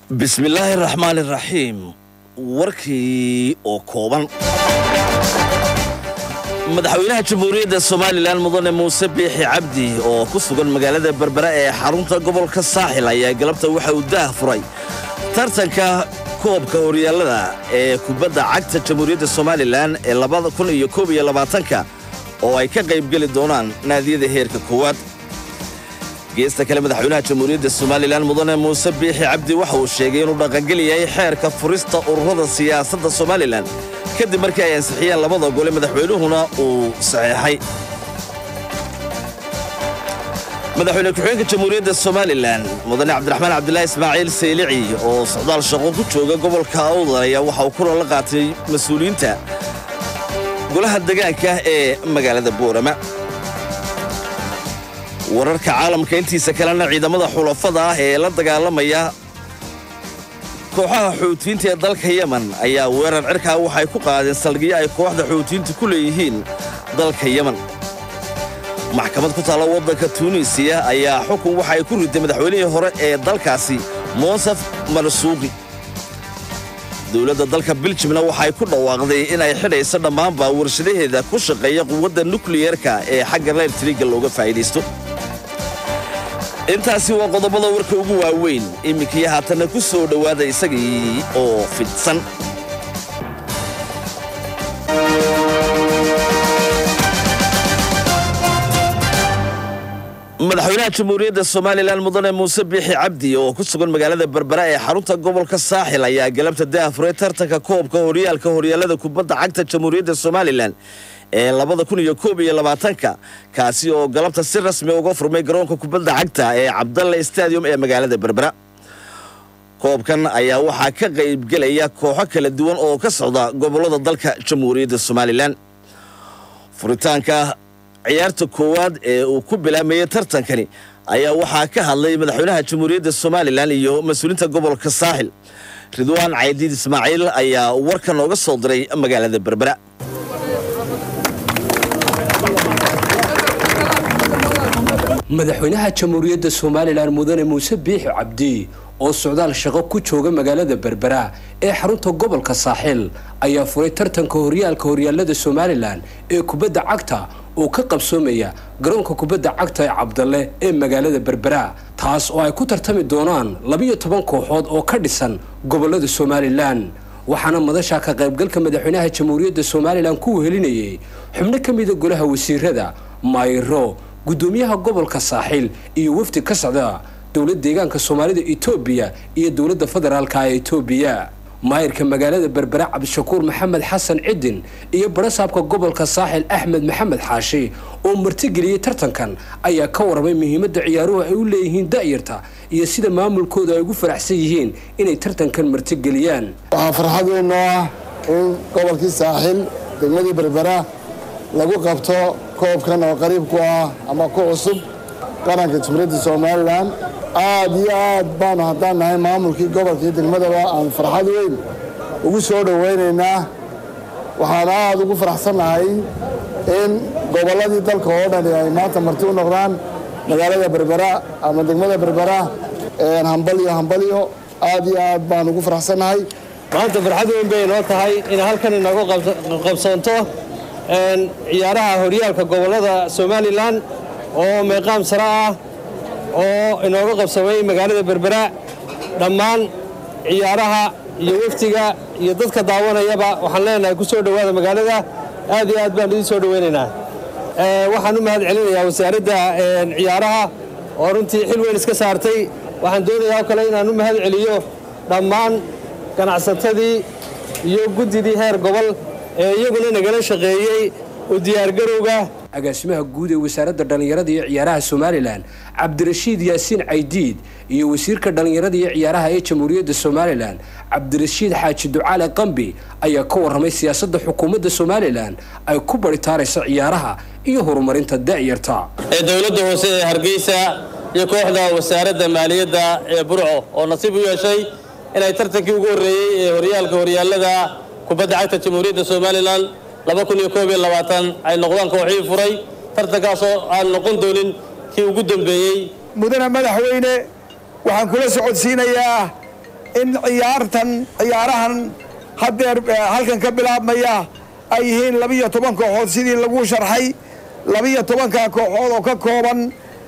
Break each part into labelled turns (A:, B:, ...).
A: بسم الله الرحمن الرحيم warkii oo kooban madaxweynaha jamhuuriyadda Soomaaliland mudane Muuse Biixi Cabdi oo ku sugan magaalada Berbera ee xarunta gobolka Saaxil ayaa galabta waxa uu daahfuray tartanka koobka horyaalada ee kubadda cagta jamhuuriyadda Soomaaliland ee 2021 oo ay ka qayb gali doonaan naadiyada heerka koowaad geesta kale madaxweynaha jamhuuriyadda Soomaaliland mudane Muuse Biixi Cabdi waxa uu sheegay inuu dhaqangeliyay xeerka furista ururada siyaasadda Soomaaliland kadib markii ay ansixiyeen labada gole madaxweynuhuna uu saxeexay madaxweyne ku-xigeenka jamhuuriyadda Soomaaliland mudane Cabdiraxmaan Cabdullaahi Ismaaciil Saylici oo socdaal shaqo ku jooga gobolka Awdal ayaa waxa uu kulan la qaatay mas'uuliyiinta golaha deegaanka ee magaalada Boorama wararka caalamka intiisa kalena ciidamada xulafada ah ee la dagaalamaya kooxaha xuutiyiinta ee dalka Yemen ayaa weerar cirkaa waxay ku qaadeen salgiyo ay kooxda xuutiyiinta ku leeyihiin dalka Yemen maxkamad ku taala waddanka Tunisia ayaa xukun waxay ku riday madaxweynihii hore ee dalkaasi Monsef Marzuuqi dowladda dalka Belgiumna waxay ku dhawaaqday in ay xidhayso dhammaan warshadaheeda ku shaqeeya quwadda nukliyeerka ee xagga electriga looga faa'iideysto intaasi waa qodobada warka ugu waaweyn iminkii haatana ku soo dhawaada isagii oo fidsan madaxweynaha jamhuuriyadda Soomaaliland mudane Muuse Biixi Cabdi oo ku sugan magaalada Berbera ee xarunta gobolka Saaxil ayaa galabta daahfuray tartanka koobka horyaalada kubadda cagta jamhuuriyadda Soomaaliland ee 2021 kaasi oo galabta si rasmi uga furmay garoonka kubadda cagta ee Cabdalle Stadium ee magaalada Berbera koobkan ayaa waxa ka qayb galaya kooxo kala duwan oo ka socda gobolada dalka jamhuuriyadda Soomaaliland furitaanka ciyaarta koowaad ee uu ku bilaabmay tartankani ayaa waxa ka hadlay madaxweynaha jamhuuriyadda Soomaaliland iyo mas'uuliyiinta gobolka Saaxil Ridwaan Caydiid Ismaaciil ayaa warkan uga soo diray magaalada Berbera
B: madaxweynaha jamhuuriyadda Soomaaliland mudane Muuse Biixi Cabdi oo socdaal shaqo ku jooga magaalada Berbera ee xarunta gobolka Saaxil ayaa furay tartanka horyaalada Soomaaliland ee kubadda cagta oo ka qabsoomaya garoonka kubadda cagta ee Cabdalle ee magaalada Berbera taas oo ay ku tartami doonaan 12 kooxood oo ka dhisan gobolada Soomaaliland waxaana madasha ka qaybgalka madaxweynaha jamhuuriyadda Soomaaliland ku wehelinayay xubno kamid ah golaha wasiirada Mayro gudoomiyaha gobolka Saaxil iyo wafdi ka socda dawladda deegaanka Soomaalida Itoobiya iyo dawladda federaalka ee Itoobiya maayirka magaalada Berbera Cabdishakuur Maxamed Xasan Cidin iyo barasaabka gobolka Saaxil Axmed Maxamed Xaashi oo martigeliyay tartankan ayaa ka warramay muhiimadda ciyaaruhu ay u leeyihiin da'yarta iyo sida maamulkooda ay ugu faraxsan yihiin inay tartankan martigeliyaan
C: waxa farxad weyn ah in gobolka Saaxil degmada Berbera lagu qabto koobkan oo qariib ku ah ama ku cusub qaranka jamhuuriyadda Soomaaliland aad iyo aad baan haddaan nahay maamulkii gobolka degmadaba aan farxad weyn ugu soo dhaweynaynaa waxaan aad ugu faraxsanahay in goboladii dalka oo dhan ay maanta marti u noqdaan magaalada Berbera ama degmada Berbera hambalyo aad iyo aad baan ugu faraxsanahay
D: maanta farxad weyn bay noo tahay in halkan inagu qabsanto ciyaaraha horyaalka gobolada Soomaaliland oo meeqaam sare ah oo inooga qabsamay magaalada Berbera dhammaan ciyaaraha iyo waftiga iyo dadka daawanayaba waxaan leenahay ku soo dhawaada magaalada aad iyo aad baan idin soo dhaweynaynaa waxaan u mahad celinayaa wasaaradda ciyaaraha oo runtii xil weyn iska saartay waxaan doonayaa kale inaan u mahad celiyo dhammaan ganacsatadii iyo guddidii heer gobol ee iyaguna nagala shaqeeyay u diyaar garowga
B: agaasimaha guud ee wasaaradda dhalinyarada iyo ciyaaraha Soomaaliland Cabdirashiid Yaasiin Caydiid iyo wasiirka dhalinyarada iyo ciyaaraha ee jamhuuriyadda Soomaaliland Cabdirashiid Xaaji Ducaale Qambi ayaa ka warramay siyaasadda xukuumadda Soomaaliland ay ku baritaarayso ciyaaraha iyo horumarinta da'yarta
D: ee dawladda hoose ee Hargeysa iyo kooxda wasaaradda maaliyadda ee Burco oo nasiib u yeeshay inay tartankii ugu horeeyay ee horyaalada kubadda cagta jamhuuriyadda Soomaaliland 2021 ay noqdaan kooxii furay tartankaas oo aan noqon doonin kii ugu dambeeyay
E: mudana madaxweyne waxaan kula socodsiinayaa in ciyaarahan haddeer halkan ka bilaabmaya ay yihiin 12 kooxood sidii lagu sharxay 12 kooxood oo ka kooban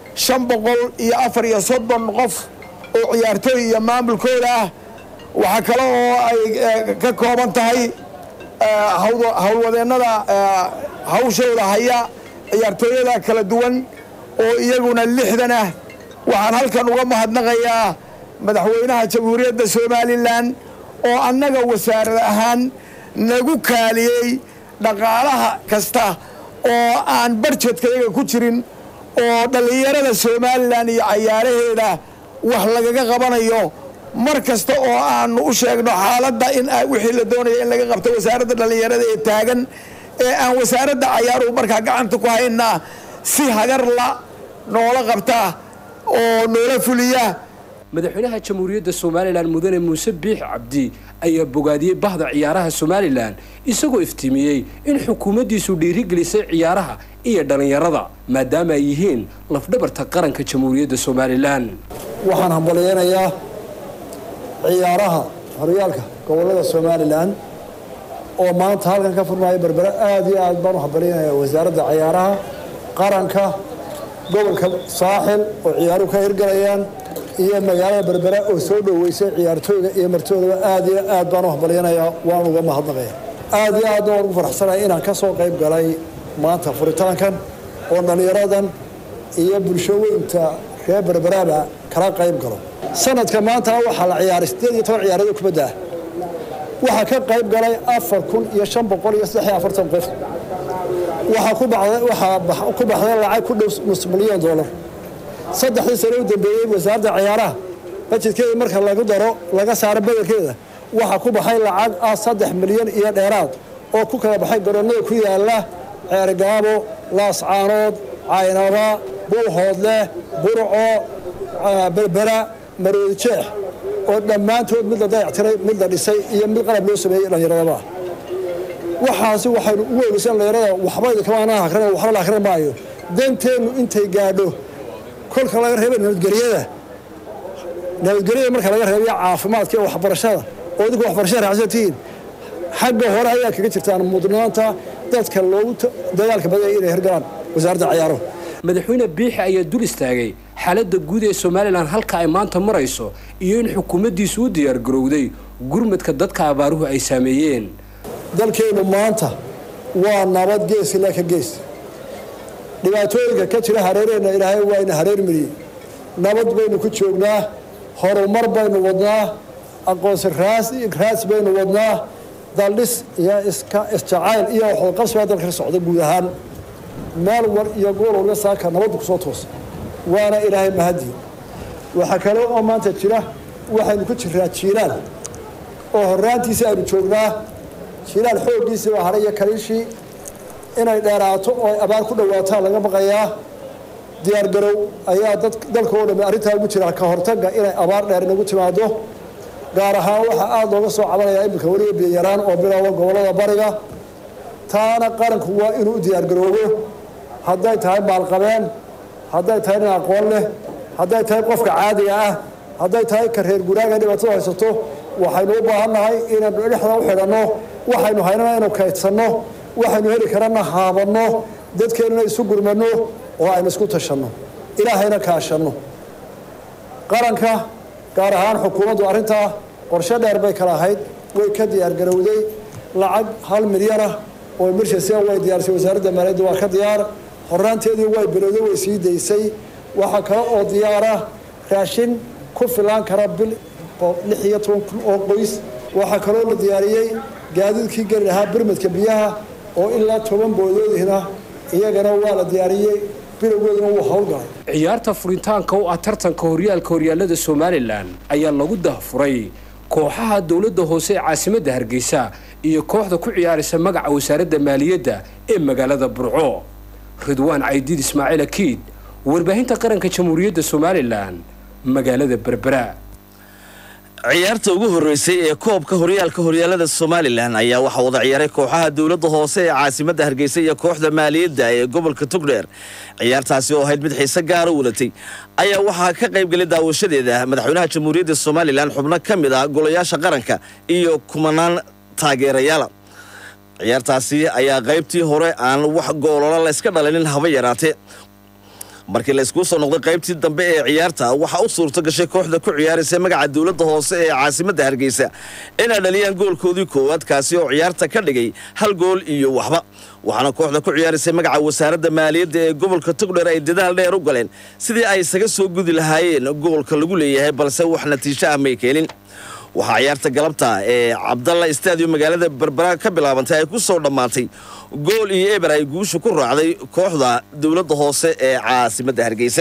E: 534 qof oo ciyaartooy iyo maamulkooda ah waxa kale oo ay ka kooban tahay hawlwadeennada hawshooda haya ciyaartooyada kala duwan oo iyaguna 60 ah waxaan halkan uga mahadnaqayaa madaxweynaha jamhuuriyadda Soomaaliland oo annaga wasaarad ahaan nagu kaaliyay dhaqaalaha kasta oo aan budgetkayga ku jirin oo dhalinyarada Soomaaliland iyo ciyaaraheeda wax lagaga qabanayo mar kasta oo aan u sheegno xaaladda in wixii la doonayo in laga qabto wasaaradda dhalinyarada ee taagan ee aan wasaaradda ciyaaruhu markaa gacanta ku haynaa si hagar la noola qabta oo noola fuliya
B: madaxweynaha jamhuuriyadda Soomaaliland mudane Muuse Biixi Cabdi ayaa bogaadiyay bahda ciyaaraha Soomaaliland isagoo iftiimiyay in xukuumaddiisu dhiirigelisay ciyaaraha iyo dhalinyarada maadaama ay yihiin lafdhabarta qaranka jamhuuriyadda Soomaaliland
C: waxaan hambalyeeyaa ciyaaraha horyaalka gobolada Soomaaliland oo maanta halkan ka furmaya Berbera aad iyo aad baan u hambalyeeyaa wasaaradda ciyaaraha qaranka gobolka Saaxil oo ciyaaruhu ka hirgalayaan iyo magaalada Berbera oo soo dhaweysay ciyaartooyga iyo martooyada aad iyo aad baan u hambalyeeyaa waan uga mahadnaqayaa aad iyo aad waan ugu faraxsanahay inaan ka soo qayb galay maanta furitaankan oo dhalinyaradan iyo bulshooyinka reer Berbera kala qayb galo sanadka maanta waxa la ciyaaray 18 ciyaarada kubadda waxa ka qayb galay 4543 qof waxa ku baxday lacag ku dhow $1 milyan saddexdii sano u dambeeyay wasaaradda ciyaaraha budgetkeeda marka lagu daro laga saaro bedelkeeda waxa ku baxay lacag 3 milyan iyo dheeraad oo ku kala baxay garoonada ku yaala Ceergaabo Laascaanood Caynaba Buuhoodle Burco Berbera Maroodijeex oo dhammaantood mid la dayactiray mid la dhisay iyo mid qalab loo sameeyay dhalinyarada waxaasi waxaynu u weelisan dhalinyarada waxba kamaana akhrin waxba la akhrin maayo danteenu intay gaadho kolka laga reebay nabadgelyada marka laga reebiyo caafimaadka iyo waxbarashada oo dadku waxbarashada raacsatiin xagga hore ayaa kaga jirtaan mudnaanta dadka loogu dagaalka badan inay hirgalaan wasaaradda ciyaaruhu
B: madaxweyne Biixi ayaa dul istaagay xaaladda guud ee Soomaaliland halka ay maanta marayso iyo in xukuumaddiisu u diyaar garowday gurmadka dadka abaaruhu ay saameeyeen
C: dalkeenu maanta waa nabad gees ilaa ka gees dhibaatooyinka ka jira hareerayna ilaahay waa ina hareer mariyay nabad baynu ku joognaa horumar baynu wadnaa aqoonsi raas baynu wadnaa daldhis iyo isjacayl iyo wax qabsiga dalka socda guud ahaan meel war iyo gool oo la saaka nabad ku soo toos waana ilaahay mahadi waxa kale oo maanta jira waxaynu ku jiraa jiilaan oo horaantiisa aynu joognaa jiilaan xoogiisa waa haray kaliishi inay dheeraato oo abaar ku dhawaato laga baqayaa diyaar garow ayaa dalkooda arinta ugu jira ka hortaga inay abaar dheer inagu timaado gaar ahaan waxa aad looga soo cabanaya imika waliba biyo yaraan oo bilowga gobolada bariga taana qaranku waa inuu diyaar garoobo hadday tahay maalqabeen hadday tahay in aqoon leh hadday tahay qofka caadiga ah hadday tahay ka reer guraaga dhibaatada haysato waxaynu u baahannahay inaynu dhexda u xidhanno waxaynu haynana inuu kaydsanno waxaynu heli karana haabanno dadkeenuna isu gurmanno oo aynu isku tashanno ilaahayna kaashanno qaranka gaar ahaan xukuumaddu arrintaa qorshe dheer bay kala ahayd way ka diyaar garowday lacag 1 milyan ah oo emergency way diyaarsay wasaaradda maaliyadda waa ka diyaar horaanteedii way bilowday way sii daysay waxa kale oo diyaara raashin ku filan kara bil 16 oo qoys waxa kale oo la diyaariyay gaadiidkii gari lahaa birmadka biyaha oo ilaa 10 boodoodina iyagana waa la diyaariyay bilowgeeduna wuu hawlgalay
B: ciyaarta furitaanka oo ah tartanka horyaalada Soomaaliland ayaa lagu dahfuray kooxaha dawladda hoose ee caasimadda Hargeysa iyo kooxda ku ciyaaraysa magaca wasaaradda maaliyadda ee magaalada Burco Ridwaan Caydiid Ismaaciil Akiid warbaahinta qaranka jamhuuriyadda Soomaaliland magaalada Berbera
A: ciyaarta ugu horeysay ee koobka horyaalada Somaliland ayaa waxa wada ciyaaray kooxaha dawladda hoose ee caasimadda Hargeysa iyo kooxda maaliyadda ee gobolka Togdheer ciyaartaasi oo ahayd mid xiiso gaar ah u wadatay ayaa waxa ka qayb galay daawashadeeda madaxweynaha Jamhuuriyadda Somaliland xubno kamid ah golayaasha qaranka iyo kumanaan taageerayaal ciyaartaasi ayaa qaybtii hore aan wax goolala la iska dhalinin haba yaraatee markii la isku soo noqday qaybtii dambe ee ciyaarta waxa uu suurto gashay kooxda ku ciyaaraysa magaca dawladda hoose ee caasimadda Hargeysa inay dhaliyaan goolkoodii koowaad kaasi oo ciyaarta ka dhigay hal gool iyo waxba waxaana kooxda ku ciyaaraysa magaca wasaaradda maaliyadda ee gobolka Togdheer ay dadaal dheer u galeen sidii ay isaga soo gudi lahaayeen goolka lagu leeyahay balse wax natiijo ah ma keenin waxa ciyaarta galabta ee Cabdalla Stadium magaalada Berbera ka bilaabantay ay ku soo dhamaatay gool iyo eber ay guusha ku raacday kooxda dawladda hoose ee caasimadda Hargeysa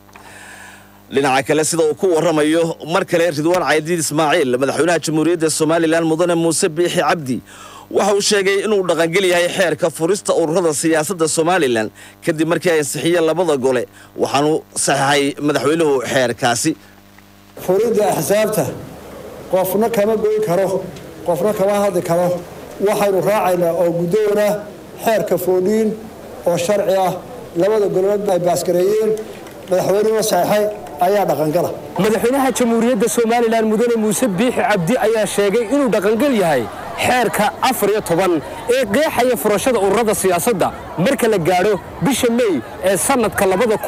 A: dhinaca kale sida uu ku waramayo mar kale Ridwaan Caydiid Ismaaciil madaxweynaha Jamhuuriyadda Somaliland Mudane Muuse Biixi Cabdi waxa uu sheegay inuu dhaqan yahay xeerka furista ururada siyaasadda Somaliland kadib markii ay saxiiyeen labada gole waxaanu saxay madaxweynuhu xeerkaasi
F: furida axsaabta qofna kama goyn karo qofna kama hadli karo waxaynu raacaynaa oo gudoona xeerka fooliin oo sharci ah labada golood ay baaskareeyeen madaxweynuhu saxay ayaa dhaqan gala
B: madaxweynaha Jamhuuriyadda Somaliland Mudane Muuse Biixi Cabdi ayaa sheegay inuu dhaqan gal yahay xeerka 14 ee qeexaya furashada ururada siyaasadda marka la gaaro bisha May ee sanadka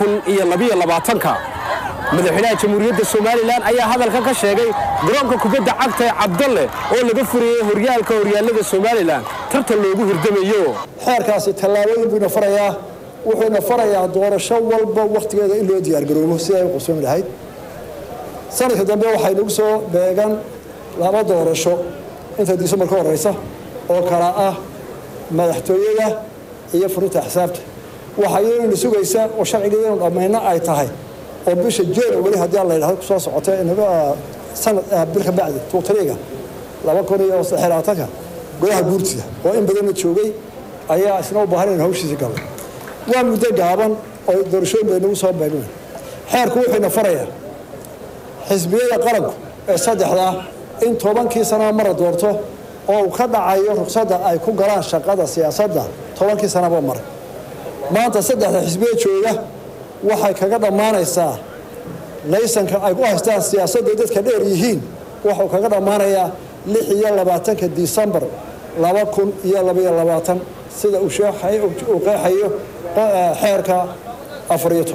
B: 2022 madaxweynaha Jamhuuriyadda Somaliland ayaa hadalka ka sheegay garoonka kubadda cagta ee Cabdalle oo laga furiyay horyaalada Somaliland tartan loogu hirdamayo
F: xeerkaasi tallaabooyin buu farayaa wuxuuna farayaa doorasho walba waqtigeeda in loo diyaar garoobo si ay u qabsan lahayd sanadka dambe waxay nagu soo beegan laba doorasho inta December ka horeysa oo kala ah madaxtooyada iyo fulinta xisaabta waxayna sugaysaa oo sharcigeedu dhamayna ay tahay oo bisha jeer wali hadii la yiraahdo soo socotay inaga sanad bil ka bacdi tootariga 2023 golaha guurtida oo in badan joogay ayaa isna u baahan in hawshiisa galay waa muddo gaaban oo doorashooyin baynu soo beegnay xeerku wuxuu farayaa xisbiyada qaranku ee saddexda in 10 sano mar doorto oo ka dhacayo ruqsadda ay ku galaan shaqada siyaasadda 10 sano mar maanta saddexda xisbiye jooga waxay kaga dhamaanaysaa laysanka ay ku haystaan siyaasadda dadka dheer yihiin wuxuu kaga dhamaanayaa 26 December 2022 sida uu sheexay oo qeexayo xeerka 14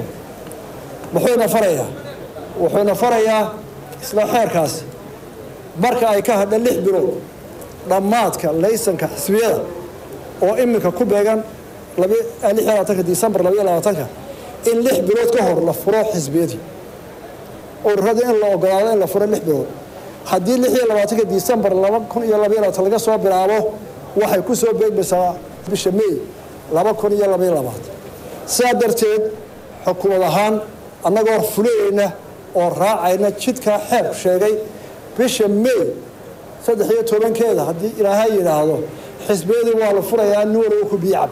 F: wuxuuna farayaa isla xeerkaas marka ay ka hadhan 6 bilood dhamaadka laysanka xisbiyada oo iminka ku beegan 26 December 2022 in 6 bilood ka hor la furo xisbiyadii ururada in la ogolaado in la furo 6 bilood haddii 26 December 2022 laga soo bilaabo waxay ku soo beegmaysaa bisha May 2022 sidaa darteed xukuumad ahaan annagoo fulayna oo raacayna jidka xeerku sheegay bisha May 13 haddii Ilaahay yiraahdo xisbiyadii waa la furayaa nuur ku biicab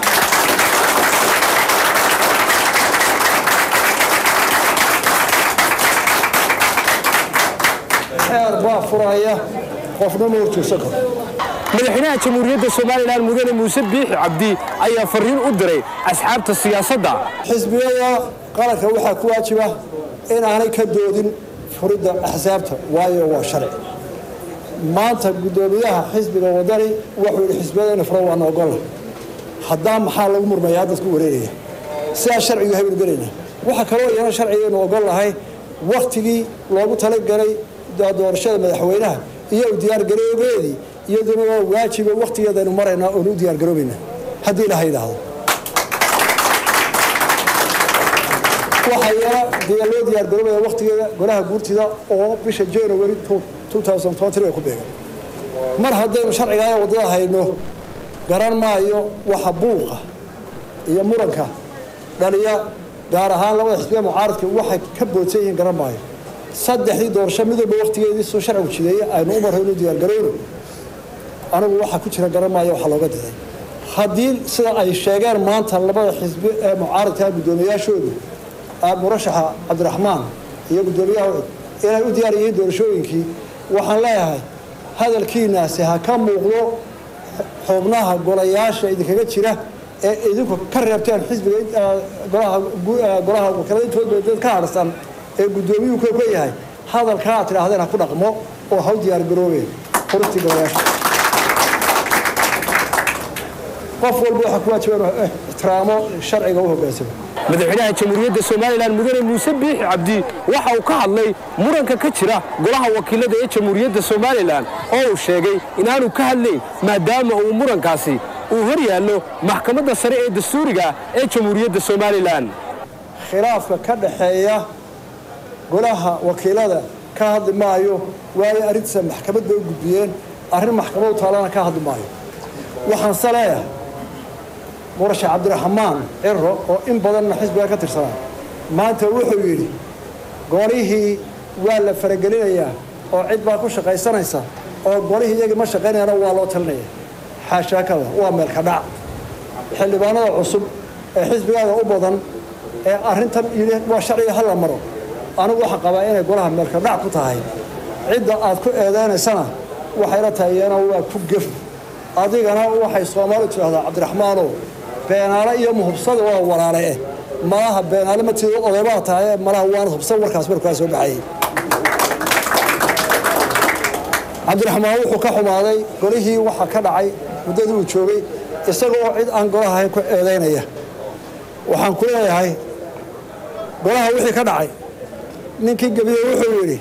F: furaya qofna ma urtuusan karo
B: madaxweynaha Jamhuuriyadda Somaliland Mudane Muuse Biixi Cabdi ayaa fariin u diray asxaabta siyaasadda
F: xisbiyada qaranka waxa ku waajiba in aanay ka doodin furida axsaabta waayo waa sharci maanta gudoomiyaha xisbiga wadani wuxuu xisbiyada furo waan ogol haddii maxaa lagu murmayaa dadku wareeraya sida sharcigu habeen gareena waxa kale oo yana sharcigu ogol lahay waqtigii loogu tala galay doorashada madaxweynaha iyo diyaar garoobeedii iyaduna waajib waqtigeeda inuu marayna oo u diyaar garoobayna hadii la haydaado waxaa loo diyaar garoobaya waqtigeeda golaha guurtida oo bisha January 2023 ku beegan mar haddii sharciga wadada hayno garan maayo waxa buuqa iyo muranka dhaliya gaar ahaan labada xisbiye mucaaradka waxay ka boodsan yihiin garan maayo saddexdii doorasho midba waqtigeedii soo sharci u jideeyay aynu u marayno diyaar garoobo anigu waxa ku jira garan maayo waxa looga diray haddii sida ay sheegeen maanta labada xisbi ee mucaaradka gudoomiyaashooda murashaxa Cabdiraxmaan iyo gudoomiyaha inay u diyaar yihiin doorashooyinkii waxaan leeyahay hadalkiinaasi ha ka muuqdo xubnaha golayaasha idinkaga jira ee idinku ka reebteen xisbiga golaha wakiilada intooda dad ka harsan ee guddoomiyuhu ka yahay hadalkaa aad tidhaahdeen ha ku dhaqmo oo ha u diyaar garoobeen furustii golayaasha qof walba waxa ku waajiban ixtiraamo sharciga u hoggaansamo
B: madaxweynaha jamhuuriyadda somalilan mudane muuse biixi cabdi waxa uu ka hadlay muranka ka jira golaha wakiilada ee jamhuuriyadda somalilan oo uu sheegay inaanu ka hadlayn maadaama uu murankaasi uu hor yaallo maxkamadda sare ee dastuuriga ee jamhuuriyadda somalilan
F: khilaafka ka dhaxeeya golaha wakiilada ka hadli maayo waayo arrintiisa maxkamad bay u gudbiyeen arrin maxkamadu taalana ka hadli maayo waxaan se leeyahay murashax cabdiraxmaan ciro oo in badanna xisbiga ka tirsanaa maanta wuxuu yidhi golihii waa la faragelinayaa oo cid baa ku shaqaysanaysa oo golihii iyagii ma shaqaynayana waa loo talinaya xaashaakada waa meelka dhac xildhibaanada cusub ee xisbigaaga u badan ee arrintan yidhi waa sharciga ha la maro anigu waxaan qabaa inay golaha meelka dhac ku tahay cidda aad ku eedaynaysana waxayla tahay iyana waa ku gef adigana waxay soomaali tidhaahdaa cabdiraxmaanow beenaale iyo muhubsada waa walaale eh malaha beenaale ma tiido odaybaa tahay malaha waana hubsan warkaas markaa soo baxayay cabdiraxmaan wuxuu ka xumaaday golihii waxa ka dhacay muddadii uu joogay isagoo cid aan golaha ahayn ku eedaynaya waxaan ku leeyahay golaha wixii ka dhacay ninkii gebiye wuxuu yidhi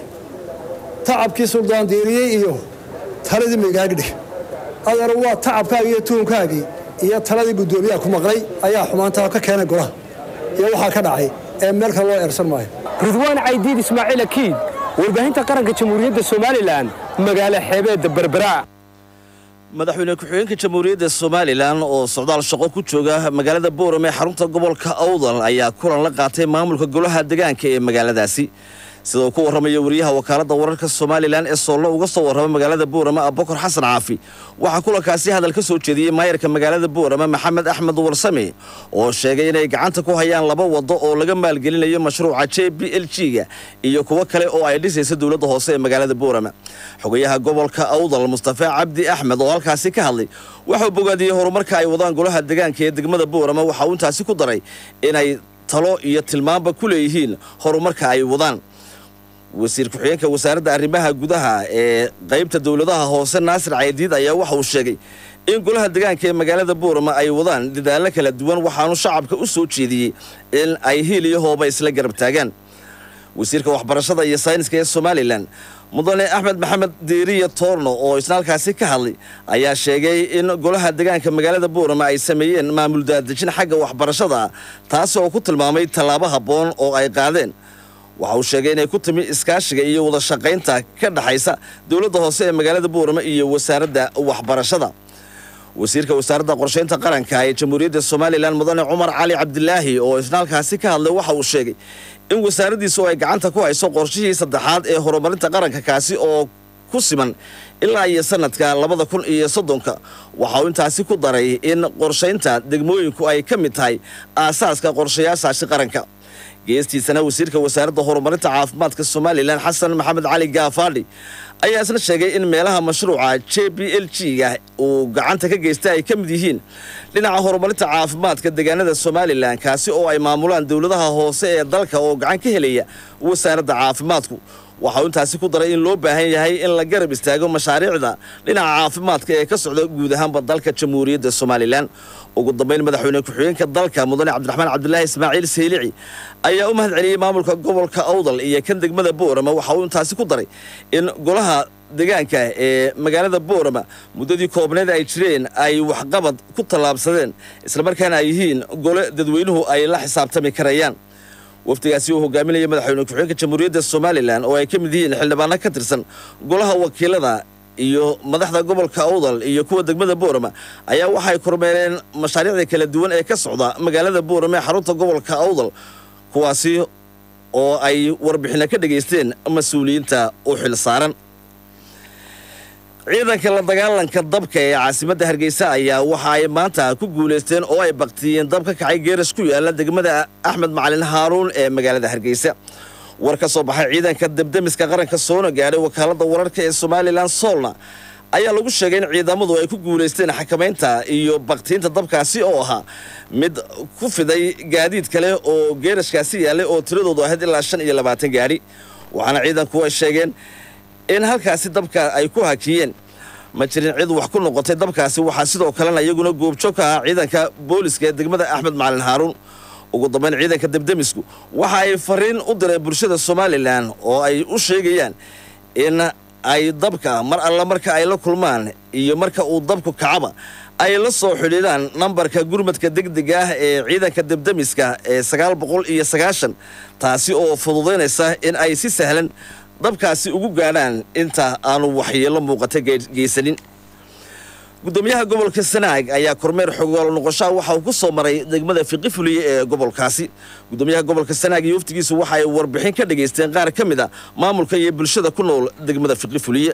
F: tacabkii suldaan diiriyey iyo taladii migaagdhig adeer waa tacabkaagii iyo tuhunkaagii iyo taladii guddoomiyaha ku maqlay ayaa xumaantaa ka keenay golaha iyo waxaa ka dhacay ee meel kale loo eersan maayo
B: ridwaan caydiid ismaaciil akiid warbaahinta qaranka jamhuuriyadda somalilan magaalo xeebeedda berbera
A: madaxweyne ku-xigeenka jamhuuriyadda somalilan oo socdaal shaqo ku jooga magaalada boorame ee xarunta gobolka awdal ayaa kulan la qaatay maamulka golaha deegaanka ee magaaladaasi sida uu ku warramaya wariyaha wakaaladda wararka somalilan ee soollo uga soo warrama magaalada boorame abubakar xasan caafi waxaa kulankaasi hadal ka soo jeediyey maayarka magaalada boorame maxamed axmed warsame oo sheegay inay gacanta ku hayaan 2 waddo oo laga maalgelinayo mashruuca JPLG-ga iyo kuwo kale oo ay dhisayso dowladda hoose ee magaalada boorame xogayaha gobolka awdal mustafa cabdi axmed oo halkaasi ka hadlay wuxuu bogaadiyey horumarka ay wadaan golaha deegaanka ee degmada boorame waxa uu intaasi ku daray inay talo iyo tilmaanba ku leeyihiin horumarka ay wadaan wasiir ku-xigeenka wasaaradda arrimaha gudaha ee qaybta dowladaha hoose naasir caydiid ayaa waxa uu sheegay in golaha deegaanka ee magaalada boorama ay wadaan dadaallo kala duwan waxaanu shacabka u soo jeediyey in ay hiil iyo hooba isla garab taagaan wasiirka waxbarashada iyo sayniska ee somalilan mudane axmed maxamed diiriye toorno oo isna halkaasi ka hadlay ayaa sheegay in golaha deegaanka magaalada boorama ay sameeyeen maamul daadejin xagga waxbarashada taasi oo ku tilmaamay tallaabo habboon oo ay qaadeen waxa uu sheegay inay ku timi iskaashiga iyo wada shaqaynta ka dhaxaysa dowladda hoose ee magaalada boorame iyo wasaaradda waxbarashada wasiirka wasaaradda qorshaynta qaranka ee jamhuuriyadda somalilan mudane cumar cali cabdilaahi oo isna halkaasi ka hadlay waxa uu sheegay in wasaaraddiisu ay gacanta ku hayso qorshihii saddexaad ee horumarinta qaranka kaasi oo ku siman ilaa iyo sanadka 2030 waxa uu intaasi ku daray in qorshaynta degmooyinku ay ka mid tahay aasaaska qorshayaashaasi qaranka geestiisana wasiirka wasaaradda horumarinta caafimaadka somalilan xasan maxamed cali gaafaadhi ayaa isna sheegay in meelaha mashruuca JPLG-ga uu gacanta ka geystay ay ka mid yihiin dhinaca horumarinta caafimaadka deegaanada somalilan kaasi oo ay maamulaan dowladaha hoose ee dalka oo gacan ka helaya wasaaradda caafimaadku waxa uu intaasi ku daray in loo baahan yahay in la garab istaago mashaariicda dhinaca caafimaadka ee ka socda guud ahaanba dalka jamhuuriyadda somalilan ugu dambeyn madaxweyne ku-xigeenka dalka mudane cabdiraxmaan cabdilaahi ismaaciil saylici ayaa u mahad celiyey maamulka gobolka awdal iyo kan degmada boorama waxa uu intaasi ku daray in golaha deegaanka ee magaalada boorama muddadii koobneed ay jireen ay waxqabad ku tallaabsadeen islamarkaana ay yihiin gole dadweynuhu ay la xisaabtami karayaan wafdigaasi uu hogaaminaya madaxweyne ku-xigeenka jamhuuriyadda somalilan oo ay ka mid yihiin xildhibaano ka tirsan golaha wakiilada iyo madaxda gobolka awdal iyo kuwa degmada boorama ayaa waxay kormeereen mashaariicda kala duwan ee ka socda magaalada boorama ee xarunta gobolka awdal kuwaasi oo ay warbixino ka dhageysteen mas-uuliyiinta u xil saaran ciidanka la dagaalanka dabka ee caasimadda hargeysa ayaa waxa ay maanta ku guulaysteen oo ay baktiyeen dab ka kacay geeras ku yaala degmada axmed macalin haaruun ee magaalada hargeysa war ka soo baxay ciidanka debdemiska qaranka soona gaadhay wakaaladda wararka ee Somaliland Solna ayaa lagu sheegay in ciidamadu ay ku guuleysteen xakamaynta iyo baqtiinta dabkaasi oo ahaa mid ku fiday gaadiid kale oo geerashkaasi yaalay oo tiradoodu ahayd ilaa 25 gaari waxaana ciidanku ay sheegeen in halkaasi dabka ay ku hakiyeen ma jirin cid wax ku noqotay dabkaasi waxa sidoo kale iyaguna goobjoog ka ah ciidanka booliska ee degmada Axmed Macalin Haarun ugu dambeyn ciidanka debdemisku waxa ay fariin u diray bulshada Somaliland oo ay u sheegayaan in ay dabka mar alla marka ay la kulmaan iyo marka uu dabku kacaba ay la soo xidhiidhaan nambarka gurmadka degdega ah ee ciidanka debdemiska ee 990 taasi oo fududeynaysa in ay si sahlan dabkaasi ugu gaadhaan inta aanu waxyeello muuqata geysanin gudoomiyaha gobolka Sanaag ayaa kormeer xogaal noqosho waxa uu ku soo maray degmada Fiqifuliye ee gobolkaasi gudoomiyaha gobolka Sanaag iyo waftigiisu waxa ay warbixin ka dhageysteen qaar ka mid ah maamulka iyo bulshada ku nool degmada Fiqifuliye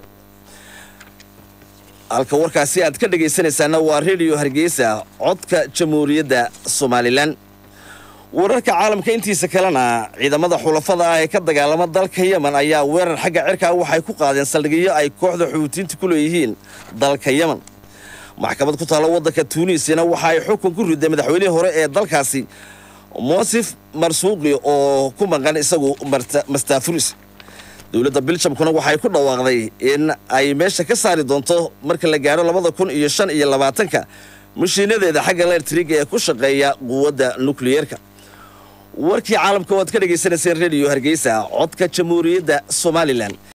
A: halka warkaasi aad ka dhageysanaysaana waa Radio Hargeysa codka Jamhuuriyadda Somaliland wararka caalamka intiisa kalena ciidamada xulafada ah ee ka dagaalama dalka Yemen ayaa weerar xagga cirka waxay ku qaadeen saldhigyo ay kooxda Xuutiyiinta ku leeyihiin dalka Yemen maxkamad ku taalo wadanka Tunisia waxa ay xukun ku riday madaxweynihii hore ee dalkaasi Mousif Marsuuqi oo ku maqan isagu Mastaafuris dawladda Belgium-kuna waxay ku dhawaaqday in ay meesha ka saari doonto marka la gaaro 2025 mashiinadeeda xagga electric ee ku shaqeeya quwadda nuclear-ka warkii caalamka waad ka dhageysanayseen Radio Hargeysa codka Jamhuuriyadda Somaliland